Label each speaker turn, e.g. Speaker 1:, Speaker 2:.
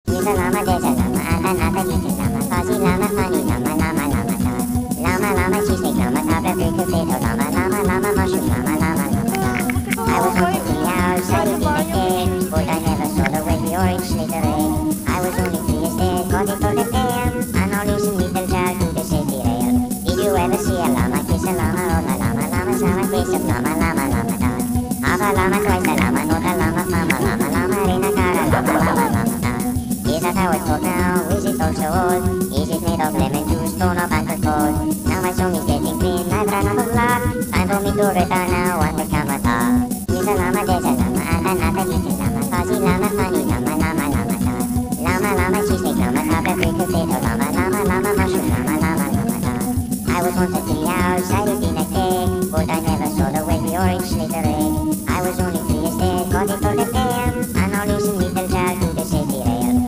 Speaker 1: He's a llama, there's a llama, another little llama, fuzzy llama, funny llama, llama, llama, dog. Llama, llama, cheesesteak llama, tablet, brick, potato llama, llama, llama, mushroom llama, llama, llama, dog. I was once a outside in the game, but I never saw the way the orange slither in. I was only 3 years dead, got it for the tail, and only some little child to the safety rail. Did you ever see a llama kiss a llama, or the llama, llama's llama, face of llama, llama, llama, dog. Half a llama, twice a llama, not a llama, mama, llama, llama, reina cara, llama, llama, llama, dog. Is that how it's called now? Is it also old? Is it made of lemon juice, torn up and cold? Now my song is getting clean, I've run out of luck. Time for me to return now and become a dog. He's a llama, there's a llama, another little llama, fuzzy llama, funny llama, llama, llama, dog. Llama, llama, cheesesteak llama, tablet, brick, potato llama, llama, llama, mushroom llama, llama, llama, dog. I was once a tree outside